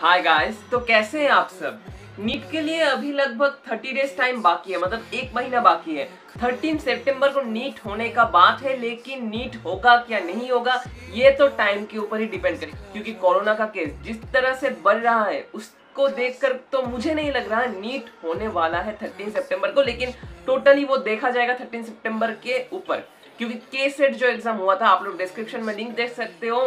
Hi guys, तो कैसे हैं आप सब। नीट के लिए अभी लगभग 30 डेज टाइम बाकी है, मतलब एक महीना बाकी है। 13 सितंबर को नीट होने का बात है, लेकिन नीट होगा क्या नहीं होगा ये तो टाइम के ऊपर ही डिपेंड करे, क्योंकि कोरोना का केस जिस तरह से बढ़ रहा है उसको देखकर तो मुझे नहीं लग रहा नीट होने वाला है 13 सितंबर को। लेकिन टोटली वो देखा जाएगा 13 सितंबर के ऊपर, क्योंकि के सेट जो एग्जाम हुआ था, आप लोग डिस्क्रिप्शन में लिंक देख सकते हो।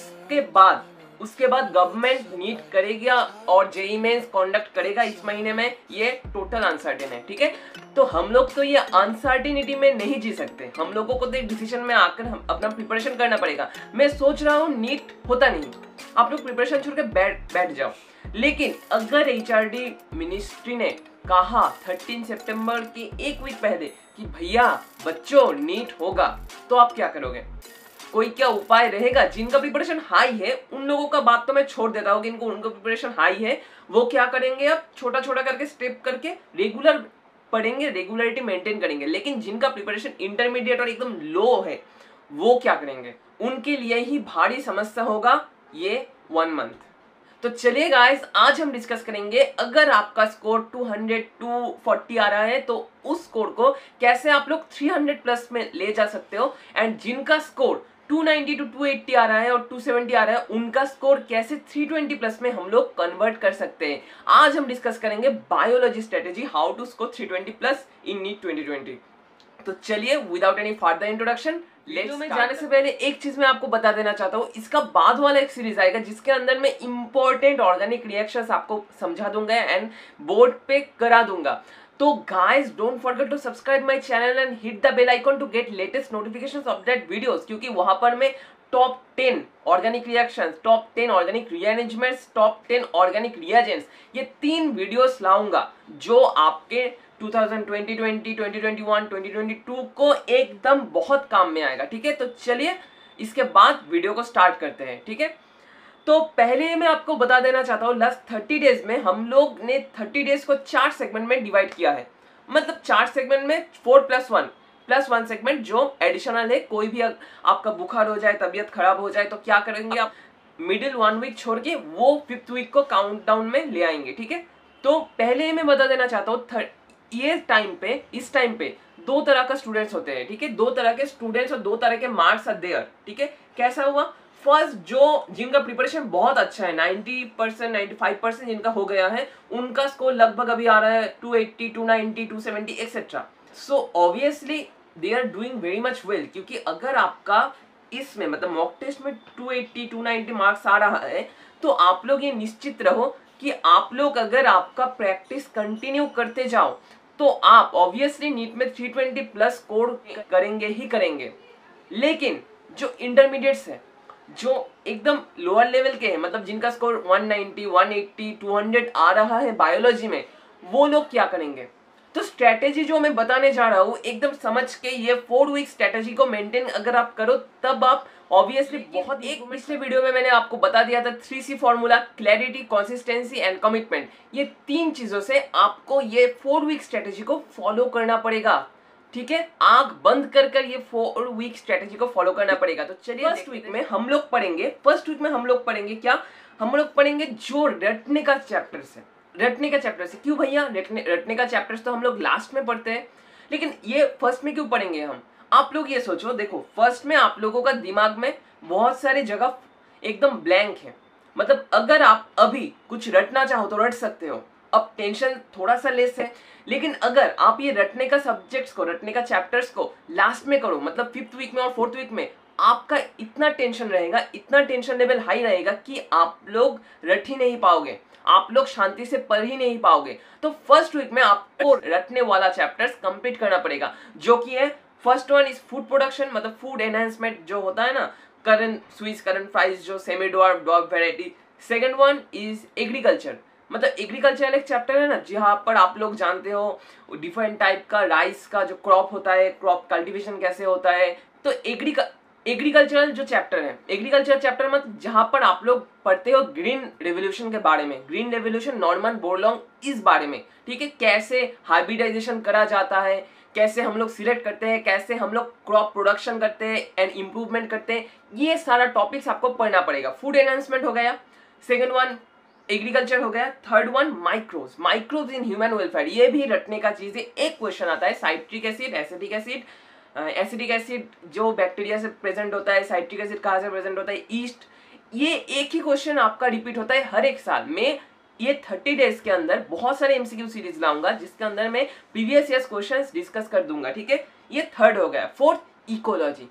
उसके बाद गवर्नमेंट नीट करेगी और जेईई मेंस कंडक्ट करेगा इस महीने में, ये टोटल अनसर्टेन है। ठीक है, तो हम लोग तो ये अनसर्टेनिटी में नहीं जी सकते, हम लोगों को तो एक डिसीजन में आकर हम अपना प्रिपरेशन करना पड़ेगा। मैं सोच रहा हूँ नीट होता नहीं, आप लोग प्रिपरेशन छोड़ के बैठ जाओ। लेकिन अगर एचआरडी मिनिस्ट्री ने कहा 13 सितंबर के एक वीक पहले कि भैया बच्चों नीट होगा, तो आप क्या करोगे? कोई क्या उपाय रहेगा? जिनका प्रिपरेशन हाई है उन लोगों का बात तो मैं छोड़ देता हूँ कि उनका प्रिपरेशन हाई है, वो क्या करेंगे, अब छोटा छोटा करके स्टेप करके रेगुलर पढ़ेंगे, रेगुलरिटी मेंटेन करेंगे। लेकिन जिनका प्रिपरेशन इंटरमीडिएट और एकदम लो है, वो क्या करेंगे? उनके लिए ही भारी समस्या होगा ये 1 मंथ। तो चलिए गाइस, आज हम डिस्कस करेंगे, अगर आपका स्कोर 200 240 आ रहा है तो उस स्कोर को कैसे आप लोग 300 प्लस में ले जा सकते हो, एंड जिनका स्कोर 290 to 280 आ रहा है और 270 आ रहा है, उनका स्कोर कैसे 320 प्लस में हम लोग कन्वर्ट कर सकते हैं। आज हम डिस्कस करेंगे biology strategy, how to score 320 plus in NEET 2020। तो चलिए without any further introduction, video में जाने से पहले एक चीज मैं आपको बता देना चाहता हूँ, इसका बाद वाला एक सीरीज आएगा जिसके अंदर मैं इंपॉर्टेंट ऑर्गेनिक रिएक्शंस आपको समझा दूंगा एंड बोर्ड पे करा दूंगा। तो guys don't forget to subscribe my channel and hit the bell icon to get latest notifications of that videos, क्योंकि वहां पर मैं top 10 organic reactions, top 10 organic rearrangements, top 10 organic reagents, ये 3 वीडियोस लाऊंगा जो आपके 2020, 2021, 2022 को एकदम बहुत काम में आएगा। ठीक है, तो चलिए इसके बाद वीडियो को स्टार्ट करते हैं। ठीक है, तो पहले मैं आपको बता देना चाहता हूँ, लास्ट 30 डेज में हम लोग ने 30 डेज को 4 सेगमेंट में डिवाइड किया है। मतलब 4 सेगमेंट में 4+1 सेगमेंट जो एडिशनल है। कोई भी आपका बुखार हो जाए, तबीयत खराब हो जाए, तो क्या करेंगे आप, मिडिल 1 वीक छोड़ के वो 5th वीक को काउंटडाउन में ले आएंगे। ठीक है, तो पहले मैं बता देना चाहता हूँ, इस टाइम पे 2 तरह का स्टूडेंट्स होते हैं। ठीक है, 2 तरह के स्टूडेंट्स और 2 तरह के मार्क्स आर देयर। ठीक है, कैसा हुआ? फर्स्ट, जो जिनका प्रिपरेशन बहुत अच्छा है, 90% 95% जिनका हो गया है, उनका स्कोर लगभग अभी आ रहा है 280 290 270 etcetera. So obviously they are doing very much well, क्योंकि अगर आपका इसमें मतलब मॉक टेस्ट में 280 290 मार्क्स आ रहा है, तो आप लोग ये निश्चित रहो कि आप लोग अगर आपका प्रैक्टिस कंटिन्यू करते जाओ तो आप ऑब्वियसली नीट में 320 प्लस स्कोर करेंगे ही करेंगे। लेकिन जो इंटरमीडिएट्स है, जो एकदम लोअर लेवल के हैं, मतलब जिनका स्कोर 190 180 200 आ रहा है बायोलॉजी में, वो लोग क्या करेंगे? तो स्ट्रेटेजी जो मैं बताने जा रहा हूँ, एकदम समझ के ये 4 वीक स्ट्रेटेजी को मेंटेन अगर आप करो, तब आप ऑब्वियसली बहुत। एक पिछले वीडियो में मैंने आपको बता दिया था 3C formula, clarity, consistency and commitment. ये 3 चीजों से आपको ये 4 वीक स्ट्रेटेजी को फॉलो करना पड़ेगा। ठीक है, आंख बंद कर ये 4 वीक स्ट्रेटेजी को फॉलो करना पड़ेगा। तो चलिए फर्स्ट वीक में हम लोग पढ़ेंगे क्या? हम लोग पढ़ेंगे जो रटने का चैप्टर है। क्यों भैया? रटने का चैप्टर्स तो हम लोग लास्ट में पढ़ते हैं, लेकिन ये फर्स्ट में क्यों पढ़ेंगे हम? आप लोग ये सोचो, देखो फर्स्ट में आप लोगों का दिमाग में बहुत सारी जगह एकदम ब्लैंक है। मतलब अगर आप अभी कुछ रटना चाहो तो रट सकते हो, अब टेंशन थोड़ा सा लेस है। लेकिन अगर आप ये रटने का चैप्टर्स को लास्ट में करो, मतलब 5th वीक में और 4th वीक में, आपका इतना टेंशन रहेगा, इतना टेंशन लेवल हाई रहेगा कि आप लोग रट ही नहीं पाओगे, आप लोग शांति से पढ़ ही नहीं पाओगे। तो फर्स्ट वीक में आपको रटने वाला चैप्टर्स कंप्लीट करना पड़ेगा, जो कि है first one is food production, मतलब फूड एनहांसमेंट जो होता है ना, करंट स्वीट्स, करंट फ्राइज, जो semi dwarf variety. Second one is agriculture, मतलब एग्रीकल्चर एक चैप्टर है ना, जहाँ पर आप लोग जानते हो डिफरेंट टाइप का राइस का जो क्रॉप होता है, क्रॉप कल्टीवेशन कैसे होता है। तो एग्रीकल्चरल जो चैप्टर है, एग्रीकल्चर चैप्टर मतलब जहां पर आप लोग पढ़ते हो ग्रीन रेवोल्यूशन के बारे में, ग्रीन रेवोल्यूशन नॉर्मन बोरलॉन्ग इस बारे में। ठीक है, कैसे हाइब्रिडाइजेशन करा जाता है, कैसे हम लोग सिलेक्ट करते हैं, कैसे हम लोग क्रॉप प्रोडक्शन करते हैं एंड इम्प्रूवमेंट करते हैं, ये सारा टॉपिक्स आपको पढ़ना पड़ेगा। फूड एनहांसमेंट हो गया। सेकंड वन एग्रीकल्चर हो गया। Third one microbes, microbes in human welfare, ये भी रटने का चीज है। एक क्वेश्चन आता है citric acid, acidic acid, acidic acid जो बैक्टीरिया से प्रेजेंट होता है, साइट्रिक एसिड कहाँ से प्रेजेंट होता है, ईस्ट। ये एक ही क्वेश्चन आपका रिपीट होता है हर एक साल में। ये 30 डेज के अंदर बहुत सारे एमसीक्यू सीरीज लाऊंगा जिसके अंदर मैं प्रीवियस ईयर्स क्वेश्चंस डिस्कस कर दूंगा, ठीक है। ये थर्ड हो गया। फोर्थ इकोलॉजी,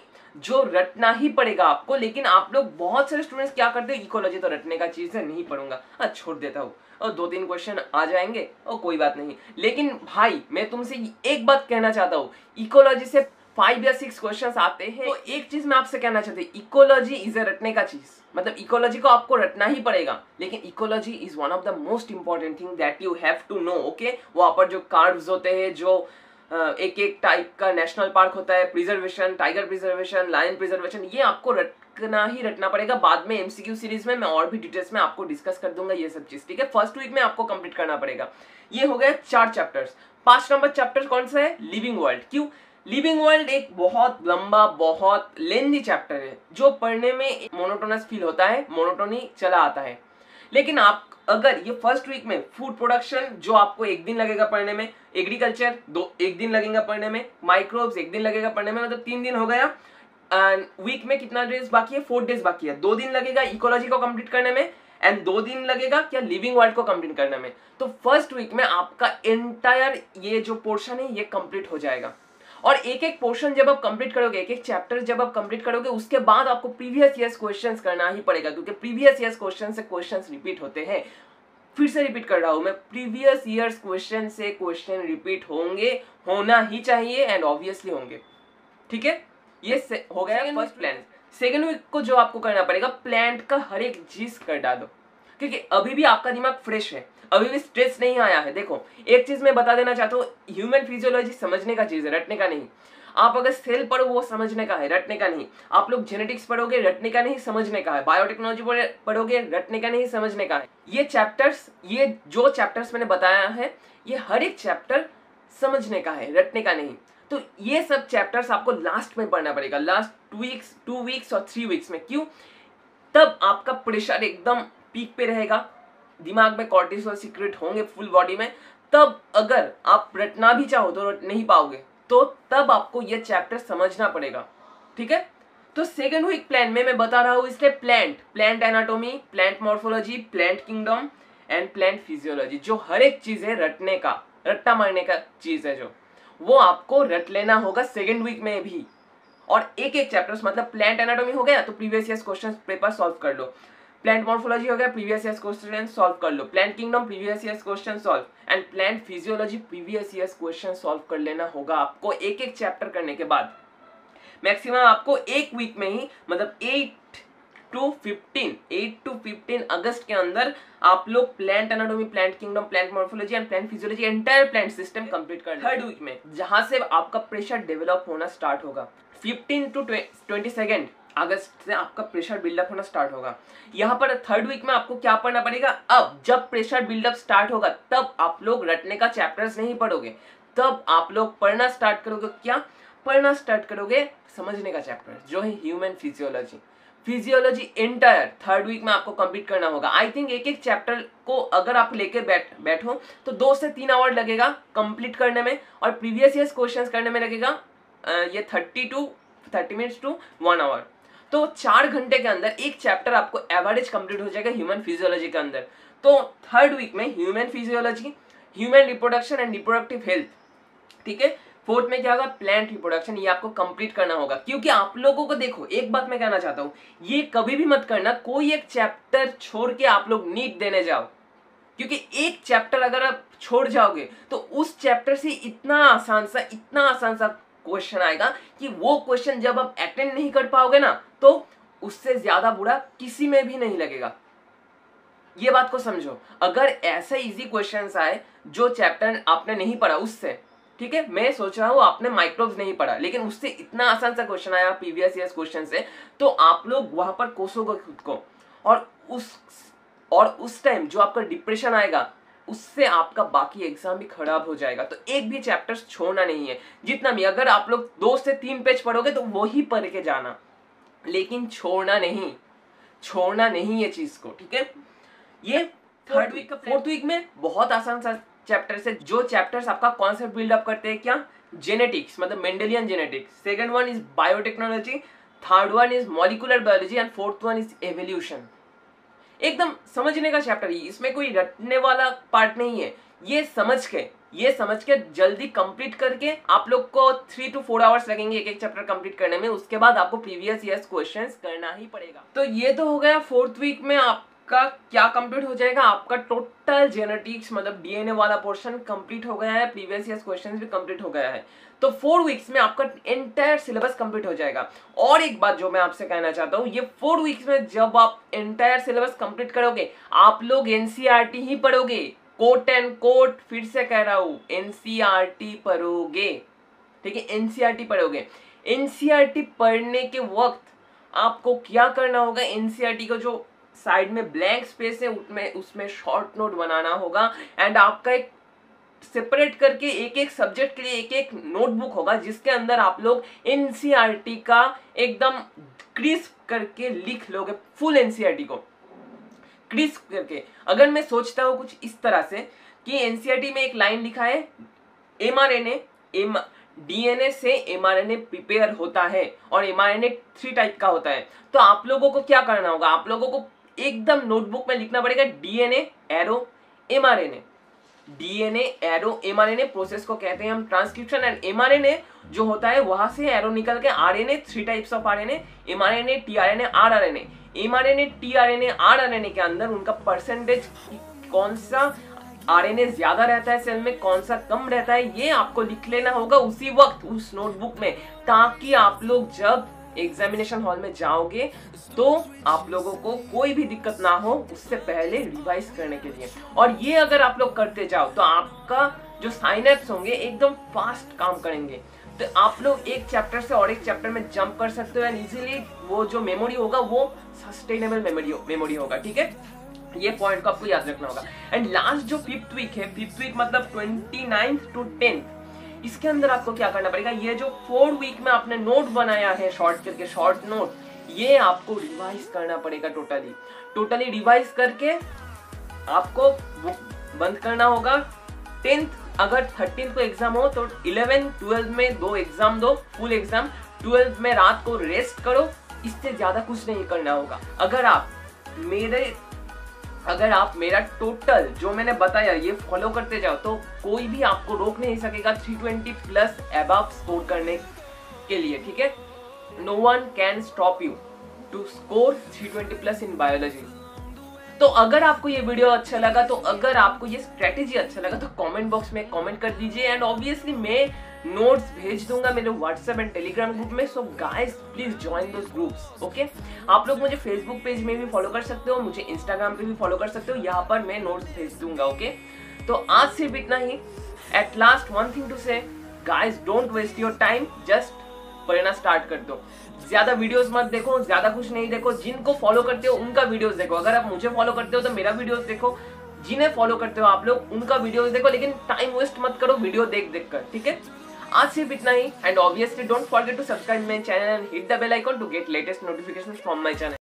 जो रटना ही पड़ेगा आपको, लेकिन आप लोग बहुत सारे स्टूडेंट्स क्या करते हैं, इकोलॉजी तो रटने का चीज है, नहीं पढ़ूंगा, छोड़ देता हूँ, और 2-3 क्वेश्चन आ जाएंगे और कोई बात नहीं। लेकिन भाई मैं तुमसे एक बात कहना चाहता हूँ, इकोलॉजी से 5 या 6 क्वेश्चंस आते हैं। तो एक चीज मैं आपसे कहना चाहती हूँ, इकोलॉजी इज ए रटने का चीज, मतलब इकोलॉजी को आपको रटना ही पड़ेगा, लेकिन ecology is one of the most important thing that you have to know, okay. वहां पर जो कार्व्स होते हैं, जो एक एक टाइप का नेशनल पार्क होता है, preservation, tiger preservation, lion preservation, ये आपको रटना ही रटना पड़ेगा। बाद में एमसीक्यू सीरीज में मैं और भी डिटेल्स में आपको डिस्कस कर दूंगा ये सब चीज, ठीक है। फर्स्ट वीक में आपको कंप्लीट करना पड़ेगा। ये हो गया 4 चैप्टर्स। 5 नंबर चैप्टर कौन सा है, लिविंग वर्ल्ड। क्यों, लिविंग वर्ल्ड एक बहुत लंबा, बहुत लेंथी चैप्टर है, जो पढ़ने में मोनोटोनस फील होता है, मोनोटोनी चला आता है। लेकिन आप अगर ये फर्स्ट वीक में फूड प्रोडक्शन, जो आपको 1 दिन लगेगा पढ़ने में, एग्रीकल्चर 1 दिन लगेगा पढ़ने में, माइक्रोब्स 1 दिन लगेगा पढ़ने में, मतलब 3 दिन हो गया। एंड वीक में कितना डेज बाकी है, 4 डेज बाकी है। 2 दिन लगेगा इकोलॉजी को कंप्लीट करने में, एंड 2 दिन लगेगा क्या, लिविंग वर्ल्ड को कंप्लीट करने में। तो फर्स्ट वीक में आपका एंटायर ये जो पोर्शन है ये कंप्लीट हो जाएगा। और एक एक पोर्शन जब आप कंप्लीट करोगे, एक एक चैप्टर जब आप कंप्लीट करोगे, उसके बाद आपको प्रीवियस ईयर्स क्वेश्चंस करना ही पड़ेगा, क्योंकि प्रीवियस ईयर्स क्वेश्चन से क्वेश्चंस रिपीट होते हैं। फिर से रिपीट कर रहा हूं मैं, प्रीवियस ईयर्स क्वेश्चन से क्वेश्चन रिपीट होंगे, होना ही चाहिए, एंड ऑब्वियसली होंगे, ठीक है। ये हो गया फर्स्ट प्लान। सेकेंड वीक को जो आपको करना पड़ेगा, प्लांट का हर एक चीज कर डालो, क्योंकि अभी भी आपका दिमाग फ्रेश है, अभी भी स्ट्रेस नहीं आया है। देखो एक चीज मैं बता देना चाहता हूँ, ह्यूमन फिजियोलॉजी समझने का चीज है, रटने का नहीं। आप अगर सेल पढ़ो वो समझने का है, रटने का नहीं। आप लोग जेनेटिक्स पढ़ोगे, रटने का नहीं, समझने का है। बायोटेक्नोलॉजी पढ़ोगे, रटने का नहीं, समझने का है। ये चैप्टर्स, ये जो चैप्टर्स मैंने बताया है, ये हर एक चैप्टर समझने का है, रटने का नहीं। तो ये सब चैप्टर्स आपको लास्ट में पढ़ना पड़ेगा, लास्ट 2 वीक्स और 3 वीक्स में। क्यों, तब आपका प्रेशर एकदम पीक पे रहेगा, दिमाग में कॉर्टिसोल सीक्रेट होंगे फुल बॉडी में। तब अगर आप रटना भी चाहो तो रट नहीं पाओगे, तो तब आपको ये चैप्टर समझना पड़ेगा, ठीक है। तो सेकेंड वीक प्लान में मैं बता रहा हूँ, इसलिए plant anatomy, plant morphology, plant kingdom and plant physiology, जो हर एक चीज है रटने का, रट्टा मारने का चीज है, जो वो आपको रट लेना होगा सेकेंड वीक में भी। और एक एक चैप्टर्स, मतलब प्लांट एनाटोमी हो गया तो previous years question paper solve कर लो, प्लांट मॉर्फोलॉजी हो गया, प्रीवियस ईयर्स क्वेश्चन सॉल्व कर लो, plant kingdom previous years question solve, and plant physiology previous years question solve कर लेना होगा आपको। एक एक चैप्टर करने के बाद मैक्सिमम आपको एक वीक में ही, मतलब 8 to 15 अगस्त के अंदर आप लोग plant anatomy, plant kingdom, plant morphology and plant physiology, entire plant system complete कर। थर्ड वीक में जहां से आपका प्रेशर डेवलप होना स्टार्ट होगा, 15 to 22 अगस्त से आपका प्रेशर बिल्डअप होना स्टार्ट होगा। यहाँ पर थर्ड वीक में आपको क्या पढ़ना पड़ेगा, अब जब प्रेशर बिल्डअप स्टार्ट होगा तब आप लोग रटने का चैप्टर्स नहीं पढ़ोगे, तब आप लोग पढ़ना स्टार्ट करोगे। क्या पढ़ना स्टार्ट करोगे, समझने का चैप्टर जो है human physiology entire third week में आपको कंप्लीट करना होगा। आई थिंक एक एक चैप्टर को अगर आप लेके बैठो तो 2 से 3 आवर लगेगा कंप्लीट करने में, और प्रीवियस ईयर्स क्वेश्चंस करने में लगेगा ये 30 मिनट्स टू 1 आवर। तो 4 घंटे के अंदर एक चैप्टर आपको एवरेज कंप्लीट हो जाएगा ह्यूमन फिजियोलॉजी के अंदर। तो थर्ड वीक में human physiology, human reproduction and reproductive health, ठीक है। फोर्थ में क्या होगा, प्लांट रिप्रोडक्शन, ये आपको कंप्लीट करना होगा। क्योंकि आप लोगों को देखो, एक बात मैं कहना चाहता हूं, ये कभी भी मत करना कोई एक चैप्टर छोड़ के आप लोग नीट देने जाओ, क्योंकि एक चैप्टर अगर आप छोड़ जाओगे तो उस चैप्टर से इतना आसान सा क्वेश्चन आएगा कि वो क्वेश्चन जब आप अटेंड नहीं कर पाओगे ना, तो उससे ज्यादा बुरा किसी में भी नहीं लगेगा। ये बात को समझो, अगर ऐसा इजी क्वेश्चंस आए जो चैप्टर आपने नहीं पढ़ा उससे, ठीक है, मैं सोच रहा हूँ आपने माइक्रोब्स नहीं पढ़ा, लेकिन उससे इतना आसान सा क्वेश्चन आया प्रीवियस ईयर्स क्वेश्चन से, तो आप लोग वहां पर कोसोगे खुद को, और उस टाइम जो आपका डिप्रेशन आएगा उससे आपका बाकी एग्जाम भी खराब हो जाएगा। तो एक भी चैप्टर छोड़ना नहीं है, जितना भी, अगर आप लोग 2 से 3 पेज पढ़ोगे तो वही पढ़ के जाना, लेकिन छोड़ना नहीं ये चीज को, ठीक है। ये थर्ड वीक का फोर्थ वीक में बहुत आसान सा चैप्टर्स है, जो चैप्टर्स आपका कॉन्सेप्ट बिल्डअप करते हैं क्या, जेनेटिक्स मतलब Mendelian genetics, second one is biotechnology, third one is molecular biology and fourth one is evolution. एकदम समझने का चैप्टर है, इसमें कोई रटने वाला पार्ट नहीं है। ये समझ के जल्दी कंप्लीट करके आप लोग को 3 to 4 आवर्स लगेंगे एक एक चैप्टर कंप्लीट करने में। उसके बाद आपको प्रीवियस ईयर्स क्वेश्चंस करना ही पड़ेगा। तो ये तो हो गया फोर्थ वीक में आपका क्या कंप्लीट हो जाएगा, आपका टोटल जेनेटिक्स मतलब डीएनए वाला पोर्शन कंप्लीट हो गया है, प्रीवियस ईयर्स क्वेश्चंस भी कंप्लीट हो गया है। तो 4 वीक्स में आपका एंटायर सिलेबस कंप्लीट हो जाएगा। और एक बात जो मैं आपसे कहना चाहता हूँ, ये 4 वीक्स में जब आप एंटायर सिलेबस कंप्लीट करोगे, आप लोग एनसीईआरटी ही पढ़ोगे, कोट एंड कोट फिर से कह रहा हूँ, एनसीईआरटी पढ़ोगे, ठीक है, एनसीईआरटी पढ़ोगे। एनसीईआरटी पढ़ने के वक्त आपको क्या करना होगा, एनसीईआरटी को जो साइड में ब्लैंक स्पेस है उसमें शॉर्ट नोट बनाना होगा एंड आपका एक सेपरेट करके एक एक सब्जेक्ट के लिए एक एक नोटबुक होगा, जिसके अंदर आप लोग एनसीईआरटी का एकदम क्रिस्प करके लिख लोगे, फुल एनसीईआरटी को क्रिस्प करके। अगर मैं सोचता हूँ कुछ इस तरह से कि एनसीईआरटी में एक लाइन लिखा है, एमआरएनए डीएनए से एमआरएनए प्रिपेयर होता है और एमआरएनए 3 टाइप का होता है। तो आप लोगों को क्या करना होगा, आप लोगों को एकदम नोटबुक में लिखना पड़ेगा DNA arrow mRNA, DNA arrow mRNA process को कहते हैं हम ट्रांसक्रिप्शन। एंड एमआरएनए जो होता है वहां से एरो निकल के RNA, 3 types of RNA, mRNA, tRNA, rRNA. MRNA, tRNA, rRNA के अंदर उनका परसेंटेज कौन सा आरएनए ज्यादा रहता है सेल में, कौन सा कम रहता है, ये आपको लिख लेना होगा उसी वक्त उस नोटबुक में, ताकि आप लोग जब एग्जामिनेशन हॉल में जाओगे तो आप लोगों को कोई भी दिक्कत ना हो उससे पहले रिवाइज करने के लिए। और ये अगर आप लोग करते जाओ तो आपका जो साइनैप्स होंगे एकदम फास्ट काम करेंगे। तो आप लोग एक चैप्टर से और एक चैप्टर में जंप कर सकते हो एंड इजीली वो जो मेमोरी होगा वो सस्टेनेबल मेमोरी होगा, ठीक है। ये पॉइंट को आपको याद रखना होगा। एंड लास्ट जो 5th वीक है, 5th वीक मतलब 29th to 10th, इसके अंदर आपको क्या करना पड़ेगा, ये जो 4 वीक में आपने नोट बनाया है शॉर्ट करके, शॉर्ट नोट, ये आपको रिवाइज करना पड़ेगा टोटली रिवाइज करके आपको बुक बंद करना होगा। 10th अगर 13th को एग्जाम हो तो 11, 12 में 2 एग्जाम दो, फुल एग्जाम। 12 में रात को रेस्ट करो, इससे ज्यादा कुछ नहीं करना होगा। अगर आप मेरा टोटल जो मैंने बताया ये फॉलो करते जाओ तो कोई भी आपको रोक नहीं सकेगा 320+ अबव स्कोर करने के लिए, ठीक है। No one can stop you to score 320+ in biology. तो अगर आपको ये वीडियो अच्छा लगा, तो अगर आपको ये स्ट्रेटेजी अच्छा लगा तो कमेंट बॉक्स में कमेंट कर दीजिए एंड ऑब्वियसली मैं नोट्स भेज दूंगा मेरे व्हाट्सएप एंड टेलीग्राम ग्रुप में। So guys please join those groups, okay. आप लोग मुझे फेसबुक पेज में भी फॉलो कर सकते हो, मुझे इंस्टाग्राम पे भी फॉलो कर सकते हो, यहाँ पर मैं नोट्स भेज दूंगा, ओके। तो आज सिर्फ इतना ही। At last one thing to say, guys don't waste your time, just पढ़ना स्टार्ट कर दो। ज्यादा वीडियोस मत देखो, ज्यादा कुछ नहीं देखो। जिनको फॉलो करते हो उनका वीडियोस देखो। अगर आप मुझे फॉलो करते हो तो मेरा वीडियोस देखो, जिन्हें फॉलो करते हो आप लोग उनका वीडियोस देखो, लेकिन टाइम वेस्ट मत करो वीडियो देख कर, ठीक है। आज सिर्फ इतना ही and obviously don't forget to subscribe my channel and hit the bell icon to get latest notifications from my channel.